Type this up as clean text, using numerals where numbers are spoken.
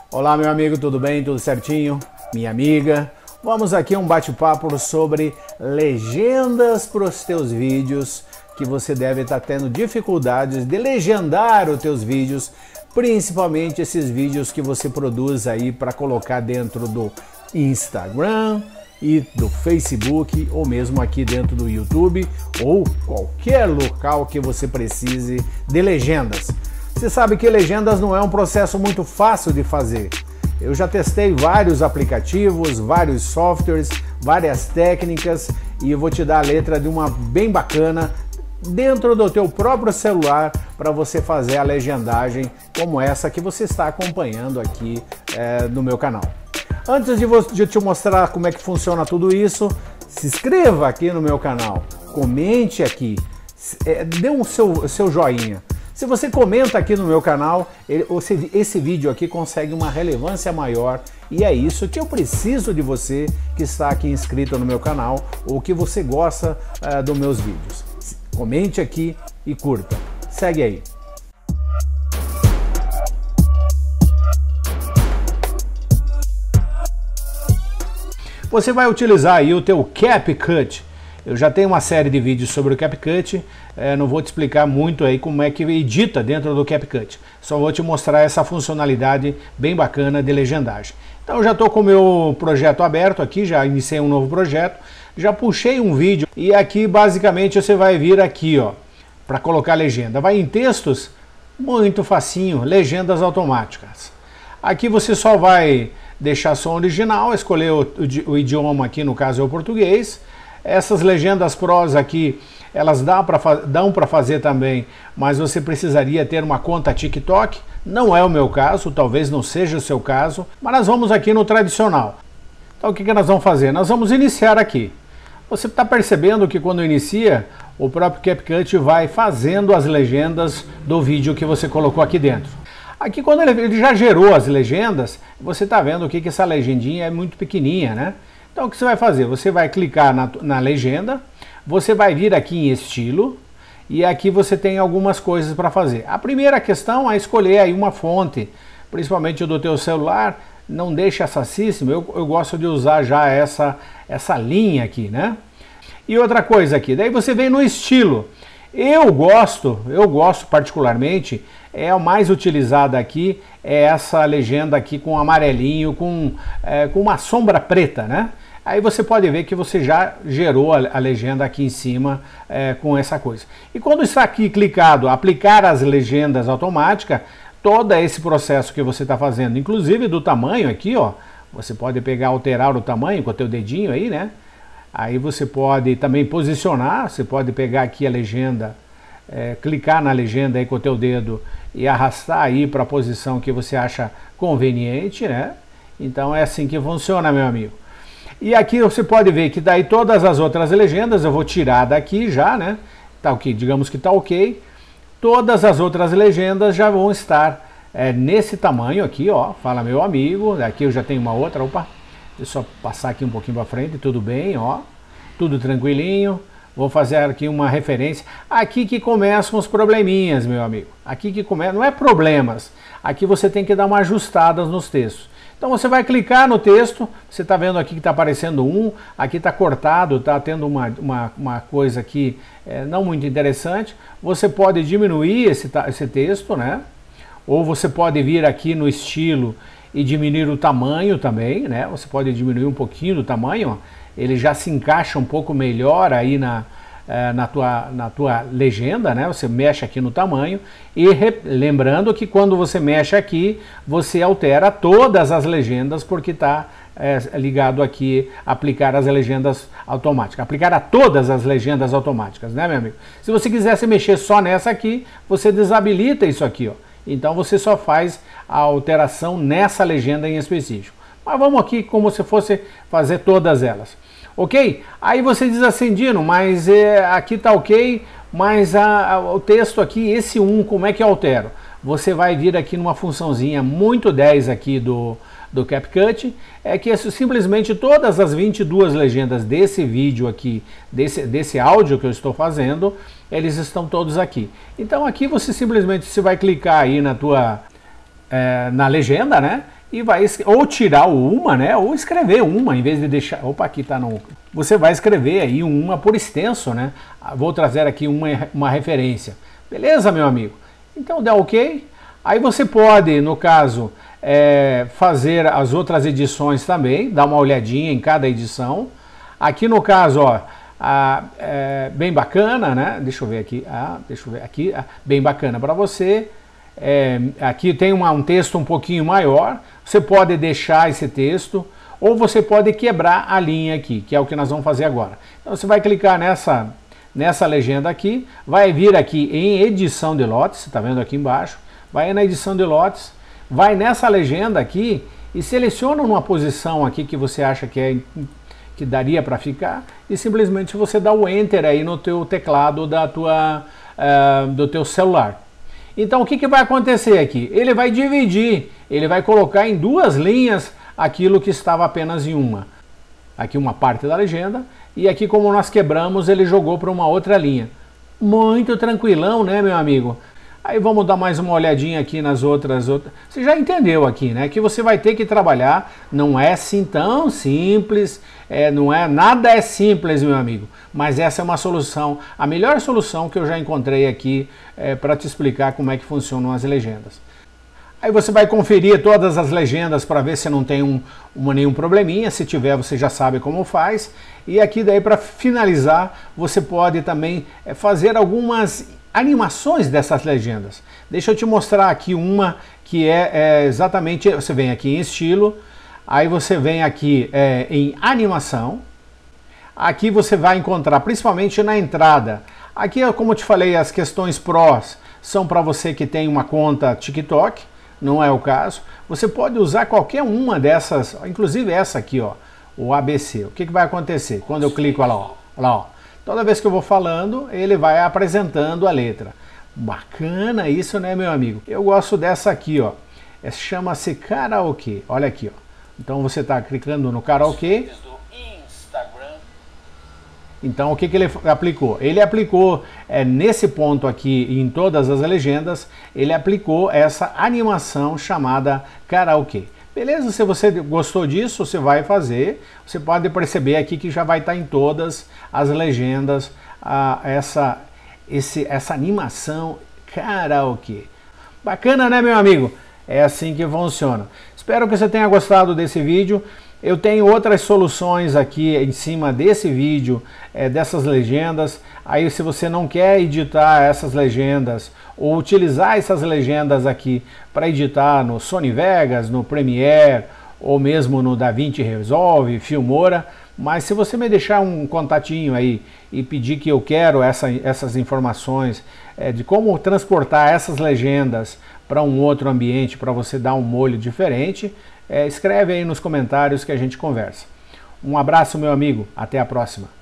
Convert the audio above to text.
Olá, meu amigo, tudo bem? Tudo certinho? Minha amiga, vamos aqui a um bate-papo sobre legendas para os teus vídeos, que você deve estar tendo dificuldades de legendar os teus vídeos, principalmente esses vídeos que você produz aí para colocar dentro do Instagram e do Facebook, ou mesmo aqui dentro do YouTube, ou qualquer local que você precise de legendas. Você sabe que legendas não é um processo muito fácil de fazer. Eu já testei vários aplicativos, vários softwares, várias técnicas, e eu vou te dar a letra de uma bem bacana dentro do teu próprio celular para você fazer a legendagem como essa que você está acompanhando aqui no meu canal. Antes de te mostrar como é que funciona tudo isso, se inscreva aqui no meu canal, comente aqui, dê um seu joinha. Se você comenta aqui no meu canal, esse vídeo aqui consegue uma relevância maior, e é isso que eu preciso de você que está aqui inscrito no meu canal ou que você gosta dos meus vídeos. Comente aqui e curta. Segue aí. Você vai utilizar aí o teu CapCut. Eu já tenho uma série de vídeos sobre o CapCut, não vou te explicar muito aí como é que edita dentro do CapCut. Só vou te mostrar essa funcionalidade bem bacana de legendagem. Então eu já estou com o meu projeto aberto aqui, já iniciei um novo projeto, já puxei um vídeo e aqui basicamente você vai vir aqui, ó, para colocar legenda. Vai em textos, muito facinho, legendas automáticas. Aqui você só vai deixar som original, escolher o idioma aqui, no caso é o português. Essas legendas pros aqui, elas dão para fazer também, mas você precisaria ter uma conta TikTok. Não é o meu caso, talvez não seja o seu caso, mas nós vamos aqui no tradicional. Então o que nós vamos fazer? Nós vamos iniciar aqui. Você está percebendo que quando inicia, o próprio CapCut vai fazendo as legendas do vídeo que você colocou aqui dentro. Aqui quando ele já gerou as legendas, você está vendo que essa legendinha é muito pequenininha, né? Então o que você vai fazer? Você vai clicar na legenda, você vai vir aqui em estilo, e aqui você tem algumas coisas para fazer. A primeira questão é escolher aí uma fonte, principalmente do teu celular. Não deixe assassíssimo, eu gosto de usar já essa linha aqui, né? E outra coisa aqui, daí você vem no estilo. Eu gosto particularmente, a mais utilizada aqui é essa legenda aqui com amarelinho, com uma sombra preta, né? Aí você pode ver que você já gerou a legenda aqui em cima com essa coisa. E quando está aqui clicado, aplicar as legendas automáticas, todo esse processo que você está fazendo, inclusive do tamanho aqui, ó, você pode pegar, alterar o tamanho com o teu dedinho aí, né? Aí você pode também posicionar, você pode pegar aqui a legenda, clicar na legenda aí com o teu dedo e arrastar aí para a posição que você acha conveniente, né? Então é assim que funciona, meu amigo. E aqui você pode ver que daí todas as outras legendas, eu vou tirar daqui já, né? Tá ok, digamos que tá ok. Todas as outras legendas já vão estar nesse tamanho aqui, ó. Fala meu amigo, aqui eu já tenho uma outra, opa. Deixa eu só passar aqui um pouquinho para frente, tudo bem, ó. Tudo tranquilinho. Vou fazer aqui uma referência. Aqui que começam os probleminhas, meu amigo. Aqui que começa, não é problemas. Aqui você tem que dar uma ajustada nos textos. Então você vai clicar no texto, você está vendo aqui que está aparecendo aqui está cortado, está tendo uma coisa aqui não muito interessante. Você pode diminuir esse texto, né? Ou você pode vir aqui no estilo e diminuir o tamanho também, né? Você pode diminuir um pouquinho do tamanho, ó. Ele já se encaixa um pouco melhor aí na tua legenda, né? Você mexe aqui no tamanho e lembrando que quando você mexe aqui, você altera todas as legendas porque está ligado aqui aplicar as legendas automáticas, aplicar a todas as legendas automáticas, né, meu amigo? Se você quisesse mexer só nessa aqui, você desabilita isso aqui, ó. Então você só faz a alteração nessa legenda em específico. Mas vamos aqui como se fosse fazer todas elas. Ok? Aí você diz assim, Dino, mas aqui tá ok, mas o texto aqui, esse 1, como é que eu altero? Você vai vir aqui numa funçãozinha muito 10 aqui do CapCut, que simplesmente todas as 22 legendas desse vídeo aqui, desse áudio que eu estou fazendo, eles estão todos aqui. Então aqui você simplesmente vai clicar aí na legenda, né? e vai ou tirar o uma, né, ou escrever uma, em vez de deixar, opa, aqui tá no, você vai escrever aí uma por extenso, né, vou trazer aqui uma referência, beleza, meu amigo? Então dá ok, aí você pode, no caso, fazer as outras edições também, dar uma olhadinha em cada edição, aqui no caso, ó, bem bacana, né, deixa eu ver aqui, bem bacana para você. Aqui tem um texto um pouquinho maior, você pode deixar esse texto ou você pode quebrar a linha aqui, que é o que nós vamos fazer agora. Então você vai clicar nessa legenda aqui, vai vir aqui em edição de lotes, tá vendo aqui embaixo, vai na edição de lotes, vai nessa legenda aqui e seleciona uma posição aqui que você acha que daria para ficar e simplesmente você dá o Enter aí no teu teclado do teu celular. Então o que vai acontecer aqui? Ele vai dividir, ele vai colocar em duas linhas aquilo que estava apenas em uma. Aqui uma parte da legenda e aqui, como nós quebramos, ele jogou para uma outra linha. Muito tranquilão, né, meu amigo? Aí vamos dar mais uma olhadinha aqui nas outras. Você já entendeu aqui, né? Que você vai ter que trabalhar, não é assim tão simples, nada é simples, meu amigo. Mas essa é uma solução, a melhor solução que eu já encontrei aqui para te explicar como é que funcionam as legendas. Aí você vai conferir todas as legendas para ver se não tem nenhum probleminha. Se tiver, você já sabe como faz. E aqui daí, para finalizar, você pode também fazer algumas animações dessas legendas. Deixa eu te mostrar aqui uma que exatamente, você vem aqui em estilo, aí você vem aqui em animação, aqui você vai encontrar principalmente na entrada, aqui como eu te falei, as questões prós são para você que tem uma conta TikTok, não é o caso, você pode usar qualquer uma dessas, inclusive essa aqui, ó, o ABC. O que vai acontecer? Quando eu clico, olha lá, ó. Toda vez que eu vou falando, ele vai apresentando a letra. Bacana isso, né, meu amigo? Eu gosto dessa aqui, ó. Chama-se karaokê. Olha aqui, ó. Então você está clicando no karaokê. Então o que ele aplicou? Ele aplicou nesse ponto aqui, em todas as legendas, ele aplicou essa animação chamada karaokê. Beleza? Se você gostou disso, você vai fazer. Você pode perceber aqui que já vai estar em todas as legendas essa animação karaokê. Bacana, né, meu amigo? É assim que funciona. Espero que você tenha gostado desse vídeo. Eu tenho outras soluções aqui em cima desse vídeo, dessas legendas. Aí se você não quer editar essas legendas ou utilizar essas legendas aqui para editar no Sony Vegas, no Premiere ou mesmo no DaVinci Resolve, Filmora, mas se você me deixar um contatinho aí e pedir que eu quero essas informações de como transportar essas legendas para um outro ambiente, para você dar um molho diferente, escreve aí nos comentários que a gente conversa. Um abraço, meu amigo, até a próxima.